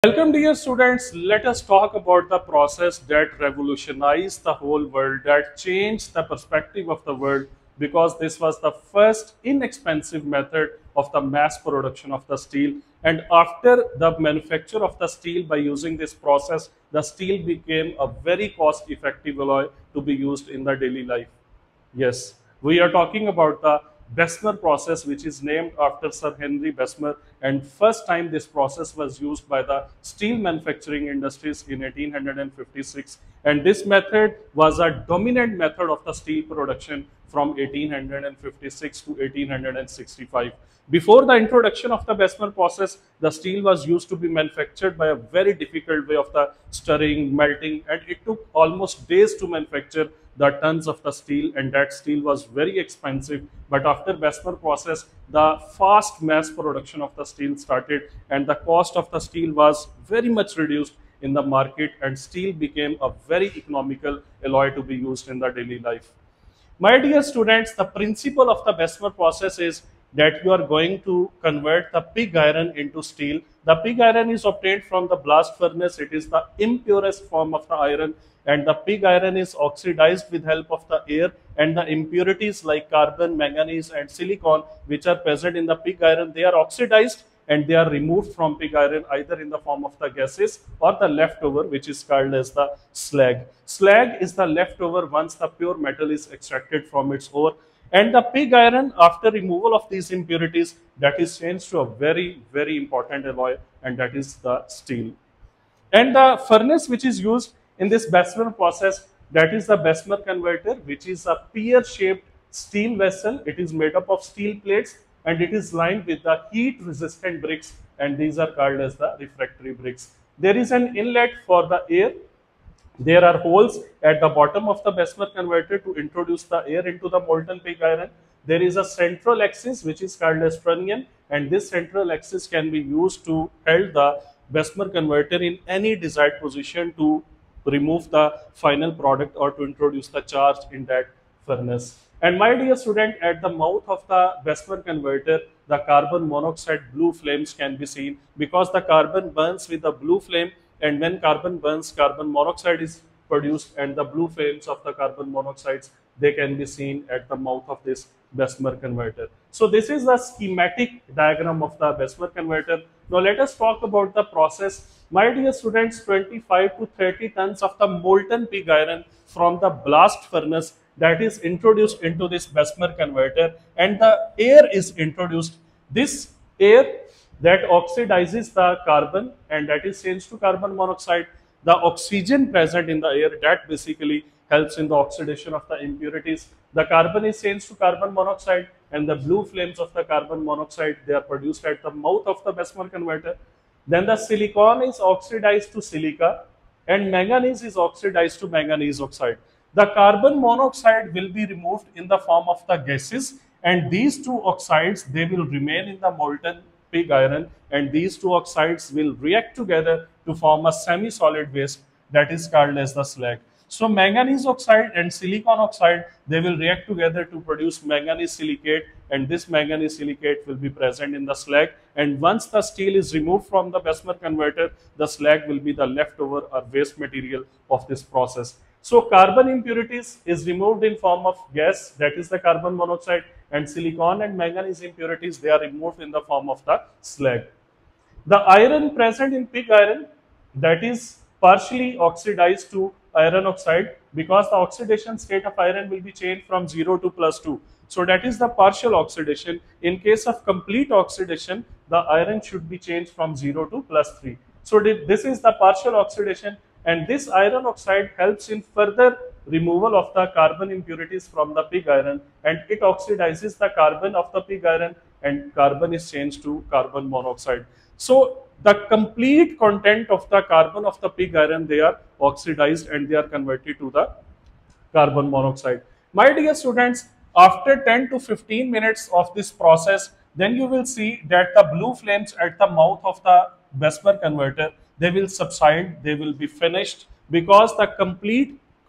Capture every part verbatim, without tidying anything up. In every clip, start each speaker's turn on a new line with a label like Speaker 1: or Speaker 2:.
Speaker 1: Welcome dear students, let us talk about the process that revolutionized the whole world, that changed the perspective of the world because this was the first inexpensive method of the mass production of the steel, and after the manufacture of the steel by using this process, the steel became a very cost effective alloy to be used in the daily life. Yes, we are talking about the Bessemer process, which is named after Sir Henry Bessemer, and first time this process was used by the steel manufacturing industries in eighteen fifty-six, and this method was a dominant method of the steel production from eighteen fifty-six to eighteen sixty-five. Before the introduction of the Bessemer process, the steel was used to be manufactured by a very difficult way of the stirring, melting, and it took almost days to manufacture the tons of the steel, and that steel was very expensive. But after Bessemer process, the fast mass production of the steel started, and the cost of the steel was very much reduced in the market, and steel became a very economical alloy to be used in the daily life. My dear students, the principle of the Bessemer process is that you are going to convert the pig iron into steel. The pig iron is obtained from the blast furnace. It is the impurest form of the iron, and the pig iron is oxidized with help of the air, and the impurities like carbon, manganese and silicon which are present in the pig iron, they are oxidized and they are removed from pig iron either in the form of the gases or the leftover, which is called as the slag. Slag is the leftover once the pure metal is extracted from its ore, and the pig iron, after removal of these impurities, that is changed to a very very important alloy, and that is the steel. And the furnace which is used in this Bessemer process, that is the Bessemer converter, which is a pear shaped steel vessel. It is made up of steel plates and it is lined with the heat resistant bricks, and these are called as the refractory bricks. There is an inlet for the air. There are holes at the bottom of the Bessemer converter to introduce the air into the molten pig iron. There is a central axis which is called as trunnion, and this central axis can be used to hold the Bessemer converter in any desired position to remove the final product or to introduce the charge in that furnace. And my dear student, at the mouth of the Bessemer converter, the carbon monoxide blue flames can be seen because the carbon burns with the blue flame, and when carbon burns, carbon monoxide is produced, and the blue flames of the carbon monoxides, they can be seen at the mouth of this Bessemer converter. So this is the schematic diagram of the Bessemer converter. Now let us talk about the process. My dear students, twenty-five to thirty tons of the molten pig iron from the blast furnace, that is introduced into this Bessemer converter, and the air is introduced. This air that oxidizes the carbon, and that is changed to carbon monoxide. The oxygen present in the air, that basically helps in the oxidation of the impurities. The carbon is changed to carbon monoxide, and the blue flames of the carbon monoxide, they are produced at the mouth of the Bessemer converter. Then the silicon is oxidized to silica, and manganese is oxidized to manganese oxide. The carbon monoxide will be removed in the form of the gases, and these two oxides, they will remain in the molten pig iron, and these two oxides will react together to form a semi-solid waste, that is called as the slag. So manganese oxide and silicon oxide, they will react together to produce manganese silicate, and this manganese silicate will be present in the slag, and once the steel is removed from the Bessemer converter, the slag will be the leftover or waste material of this process. So carbon impurities is removed in form of gas, that is the carbon monoxide, and silicon and manganese impurities, they are removed in the form of the slag. The iron present in pig iron, that is partially oxidized to iron oxide, because the oxidation state of iron will be changed from zero to plus two. So that is the partial oxidation. In case of complete oxidation, the iron should be changed from zero to plus three. So this is the partial oxidation, and this iron oxide helps in further removal of the carbon impurities from the pig iron, and it oxidizes the carbon of the pig iron, and carbon is changed to carbon monoxide. So the complete content of the carbon of the pig iron, they are oxidized and they are converted to the carbon monoxide. My dear students, after ten to fifteen minutes of this process, then you will see that the blue flames at the mouth of the Bessemer converter, they will subside, they will be finished, because the complete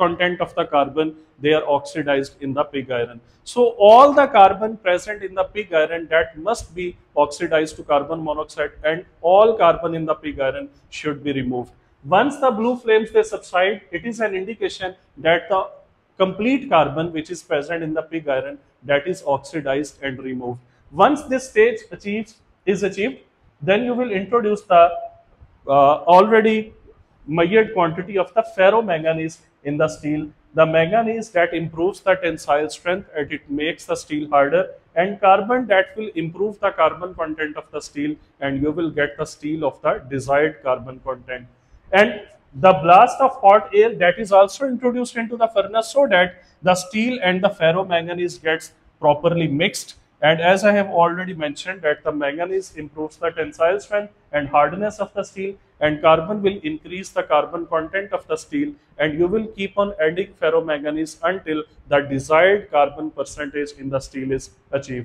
Speaker 1: content of the carbon, they are oxidized in the pig iron. So all the carbon present in the pig iron, that must be oxidized to carbon monoxide, and all carbon in the pig iron should be removed. Once the blue flames they subside, it is an indication that the complete carbon which is present in the pig iron, that is oxidized and removed. Once this stage achieves is achieved, then you will introduce the uh, already measured quantity of the ferromanganese in the steel. The manganese that improves the tensile strength and it makes the steel harder, and carbon that will improve the carbon content of the steel, and you will get the steel of the desired carbon content. And the blast of hot air, that is also introduced into the furnace so that the steel and the ferromanganese gets properly mixed. And as I have already mentioned, that the manganese improves the tensile strength and hardness of the steel, and carbon will increase the carbon content of the steel, and you will keep on adding ferromanganese until the desired carbon percentage in the steel is achieved.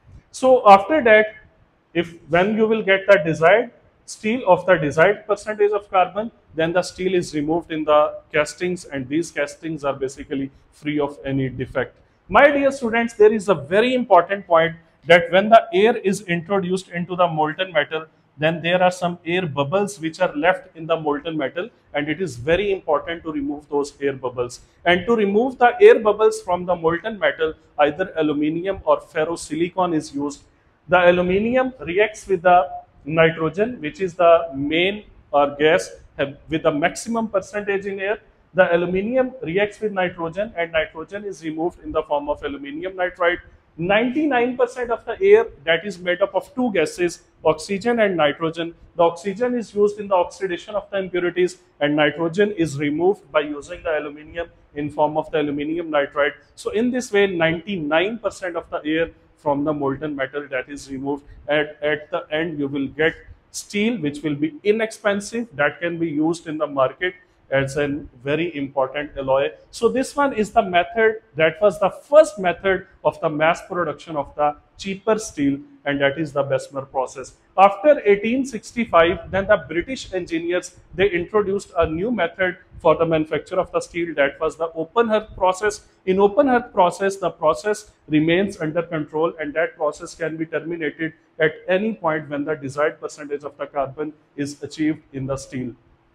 Speaker 1: So after that, if when you will get the desired steel of the desired percentage of carbon, then the steel is removed in the castings, and these castings are basically free of any defect. My dear students, there is a very important point, that when the air is introduced into the molten metal, then there are some air bubbles which are left in the molten metal, and it is very important to remove those air bubbles. And to remove the air bubbles from the molten metal, either aluminium or ferrosilicon is used. The aluminium reacts with the nitrogen, which is the main or gas have, with the maximum percentage in air. The aluminium reacts with nitrogen, and nitrogen is removed in the form of aluminium nitride. ninety-nine percent of the air, that is made up of two gases, oxygen and nitrogen. The oxygen is used in the oxidation of the impurities, and nitrogen is removed by using the aluminium in form of the aluminium nitride. So in this way, ninety-nine percent of the air from the molten metal that is removed. At, at the end, you will get steel which will be inexpensive, that can be used in the market as a very important alloy. So this one is the method, that was the first method of the mass production of the cheaper steel, and that is the Bessemer process. After eighteen sixty-five, then the British engineers, they introduced a new method for the manufacture of the steel, that was the open hearth process. In open hearth process, the process remains under control, and that process can be terminated at any point when the desired percentage of the carbon is achieved in the steel.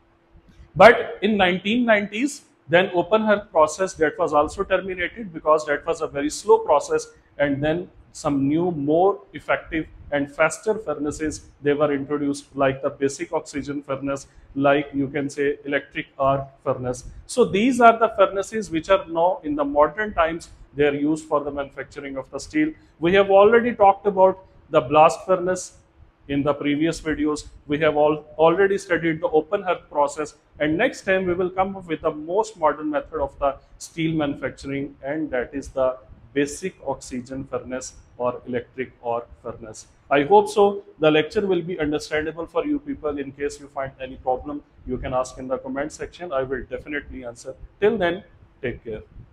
Speaker 1: But in nineteen nineties, then open hearth process, that was also terminated because that was a very slow process, and then some new, more effective and faster furnaces, they were introduced, like the basic oxygen furnace, like you can say electric arc furnace. So these are the furnaces which are now in the modern times, they are used for the manufacturing of the steel. We have already talked about the blast furnace in the previous videos. We have all already studied the open hearth process, and next time we will come up with the most modern method of the steel manufacturing, and that is the basic oxygen furnace or electric arc furnace. I hope so. The lecture will be understandable for you people. In case you find any problem, you can ask in the comment section. I will definitely answer. Till then, take care.